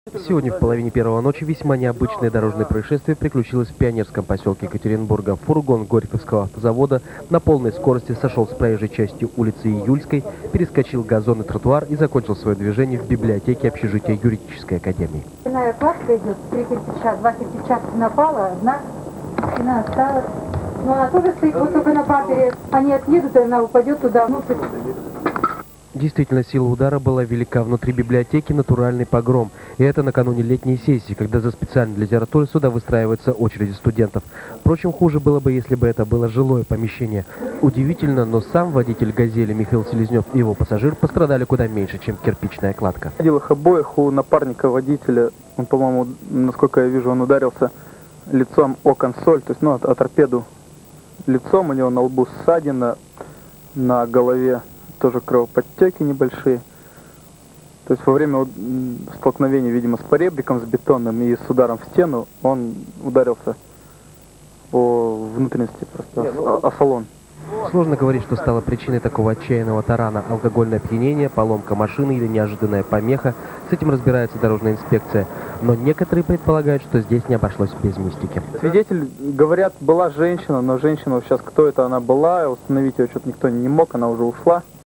Сегодня в половине первого ночи весьма необычное дорожное происшествие приключилось в пионерском поселке Екатеринбурга. Фургон Горьковского автозавода на полной скорости сошел с проезжей части улицы Июльской, перескочил газон и тротуар и закончил свое движение в библиотеке общежития юридической академии. Стальная кладка идет, 3 кирпича, 2 кирпича напала, одна стена осталась. Но она тоже стоит вот только на папере. Они отъедут, и она упадет туда внутрь. Действительно, сила удара была велика. Внутри библиотеки натуральный погром. И это накануне летней сессии, когда за специальной литературой сюда выстраиваются очереди студентов. Впрочем, хуже было бы, если бы это было жилое помещение. Удивительно, но сам водитель «Газели» Михаил Селезнев и его пассажир пострадали куда меньше, чем кирпичная кладка. Видел их обоих, у напарника водителя, он, по-моему, насколько я вижу, он ударился лицом о консоль, то есть, о торпеду лицом, у него на лбу ссадина, на голове тоже кровоподтеки небольшие. То есть во время столкновения, видимо, с поребриком, с бетонным и с ударом в стену, он ударился по внутренности просто, о салон. Сложно говорить, что стало причиной такого отчаянного тарана. Алкогольное опьянение, поломка машины или неожиданная помеха. С этим разбирается дорожная инспекция. Но некоторые предполагают, что здесь не обошлось без мистики. Свидетель, говорят, была женщина, но женщина, сейчас кто это она была, установить ее что-то никто не мог, она уже ушла.